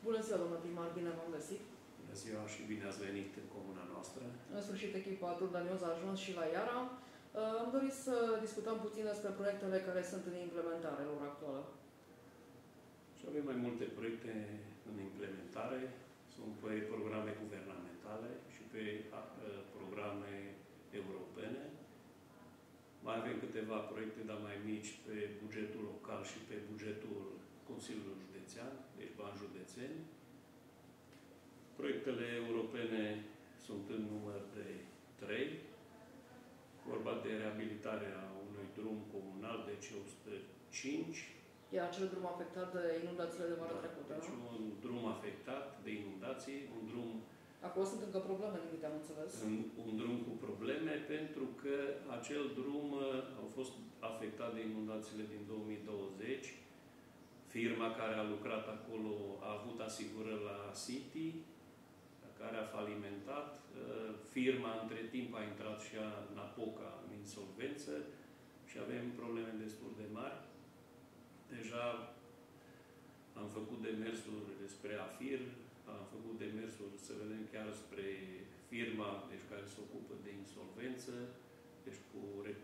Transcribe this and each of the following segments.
Bună ziua, domnule primar, bine v-am găsit. Bună ziua și bine ați venit în comuna noastră. În sfârșit, echipa Turdanioz a ajuns și la Iara. Am dorit să discutăm puțin despre proiectele care sunt în implementare la ora actuală. Și avem mai multe proiecte în implementare. Sunt pe programe guvernamentale și pe programe europene. Mai avem câteva proiecte, dar mai mici, pe bugetul local și pe bugetul Consiliului Județean, deci bani județeni. Proiectele europene sunt în număr de 3. Vorba de reabilitarea unui drum comunal de 105. E acel drum afectat de inundațiile de vara trecută, deci nu? un drum afectat de inundații, un drum... Acolo sunt încă probleme, din câte am înțeles. Un drum cu probleme, pentru că acel drum a fost afectat de inundațiile din 2020. Firma care a lucrat acolo a avut asigurări la City, care a falimentat. Firma, între timp, a intrat și ea în apoca, în insolvență și avem probleme destul de mari. Deja am făcut demersuri spre AFIR, am făcut demersuri, să vedem, chiar spre firma deci, care se ocupă de insolvență, deci cu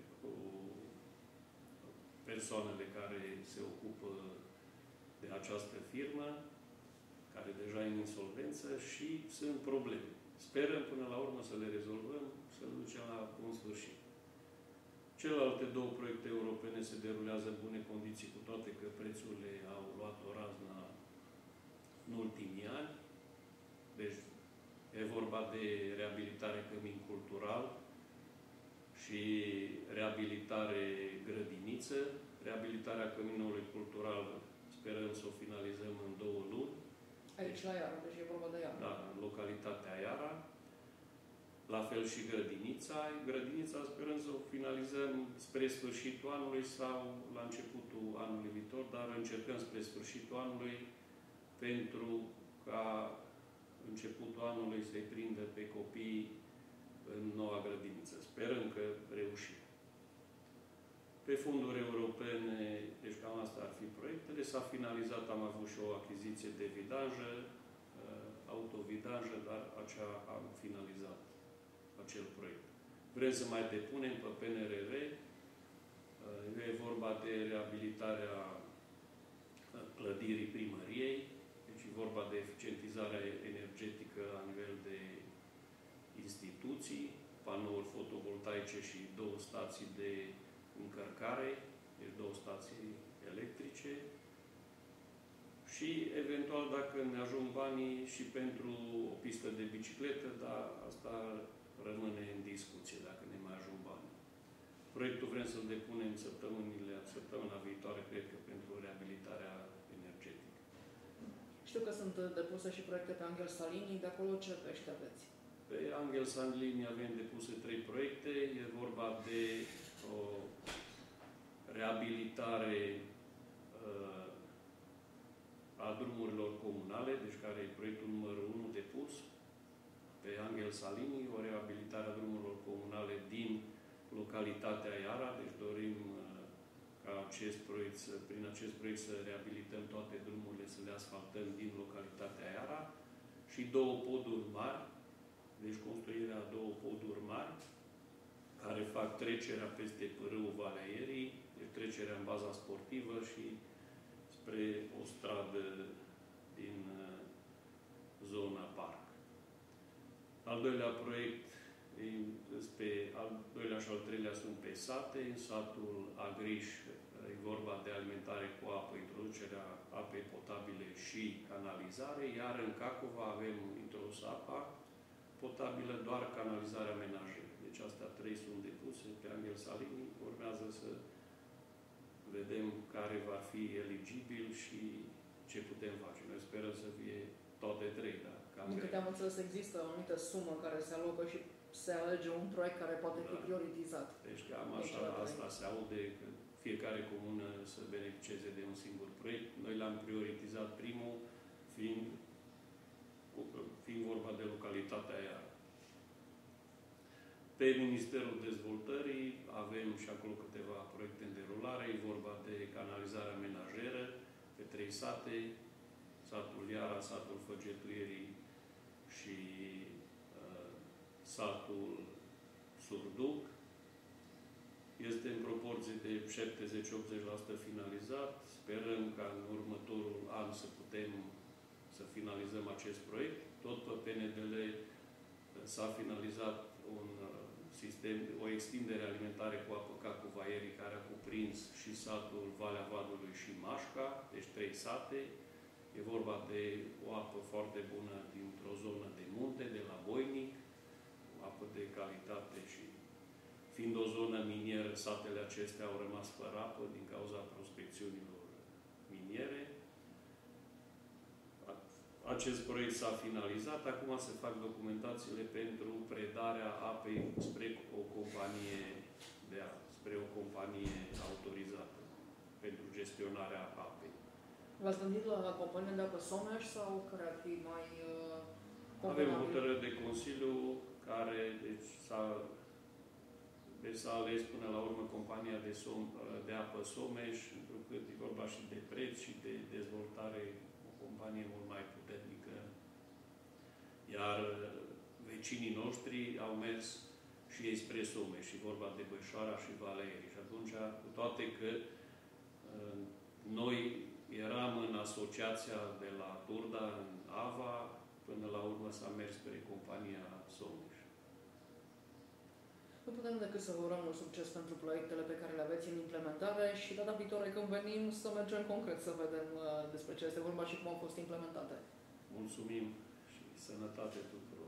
persoanele care se ocupă de această firmă, care deja e în insolvență și sunt probleme. Sperăm până la urmă să le rezolvăm, să le ducem la bun sfârșit. Celelalte două proiecte europene se derulează în bune condiții, cu toate că prețurile au luat o razna în ultimii ani. Deci e vorba de reabilitare cămin cultural și reabilitare grădiniță. Reabilitarea căminului cultural sperăm să o finalizăm în 2 luni. Aici, la Iara, deci e vorba de Iara. Da, în localitatea Iara. La fel și grădinița. Grădinița sperăm să o finalizăm spre sfârșitul anului sau la începutul anului viitor, dar încercăm spre sfârșitul anului pentru ca începutul anului să-i prindă pe copii în noua grădiniță. Sperăm că reușim. Pe fonduri europene, deci cam asta ar fi proiectele. S-a finalizat, am avut și o achiziție de vidanjă, autovidanjă, dar acea am finalizat acel proiect. Vrem să mai depunem pe PNRR. E vorba de reabilitarea clădirii primăriei. Deci e vorba de eficientizarea energetică la nivel de instituții, panouri fotovoltaice și 2 stații de încărcare, deci 2 stații electrice. Și, eventual, dacă ne ajung banii și pentru o pistă de bicicletă, dar asta rămâne în discuție, dacă ne mai ajung banii. Proiectul vrem să-l depunem săptămâna viitoare, cred că, pentru reabilitarea energetică. Știu că sunt depuse și proiecte pe Angel Salini, de acolo ce pește aveți? Pe Angel Salini avem depuse 3 proiecte. E vorba de o reabilitare a drumurilor comunale, deci care e proiectul numărul 1 depus pe Angel Salini, o reabilitare a drumurilor comunale din localitatea Iara, deci dorim ca prin acest proiect să reabilităm toate drumurile, să le asfaltăm din localitatea Iara și 2 poduri mari, deci construirea a 2 poduri mari care fac trecerea peste pârâul Valea Ierii, deci trecerea în baza sportivă și spre o stradă din zona parc. Al doilea proiect, al doilea și al treilea sunt pe sate. În satul Agriș e vorba de alimentare cu apă, introducerea apei potabile și canalizare, iar în Cacova avem introdus apa potabilă, doar canalizarea menajeră. Deci astea 3 sunt depuse pe Angel Salini. Urmează să vedem care va fi eligibil și ce putem face. Noi sperăm să fie toate 3, dar cam din câte am înțeles, există o anumită sumă care se alocă și se alege un proiect care poate fi prioritizat. Deci cam așa, asta se aude, că fiecare comună să beneficieze de un singur proiect. Noi l-am prioritizat primul, fiind vorba de localitatea Iara. Pe Ministerul Dezvoltării avem și acolo câteva proiecte în derulare. E vorba de canalizarea menajeră pe 3 sate. satul Iara, satul Făgetuierii și satul Surduc. Este în proporție de 70-80% finalizat. Sperăm ca în următorul an să putem să finalizăm acest proiect. Tot pe PNDL s-a finalizat un sistem, o extindere alimentare cu apă ca cu vaierii, care a cuprins și satul Valea Vadului și Mașca, deci 3 sate. E vorba de o apă foarte bună dintr-o zonă de munte, de la Boinic, o apă de calitate și fiind o zonă minieră, satele acestea au rămas fără apă din cauza prospecțiunilor miniere. Acest proiect s-a finalizat, acum se fac documentațiile pentru predarea apei spre o companie de apă, spre o companie autorizată pentru gestionarea apei. V-ați gândit la compania de apă Someș sau care ar fi mai Avem o hotărâre de Consiliu care s-a ales până la urmă compania de apă Someș, pentru că e vorba și de preț și de dezvoltare, o companie mult mai puternică. Iar vecinii noștri au mers și ei spre Someș, și vorba de Bășoara și Valea. Și atunci, cu toate că noi eram în asociația de la Turda, în Ava, până la urmă s-a mers spre compania Someș. Nu putem decât să vă urăm mult succes pentru proiectele pe care le aveți în implementare și data viitoare când venim să mergem concret, să vedem despre ce este vorba și cum au fost implementate. Mulțumim și sănătate tuturor!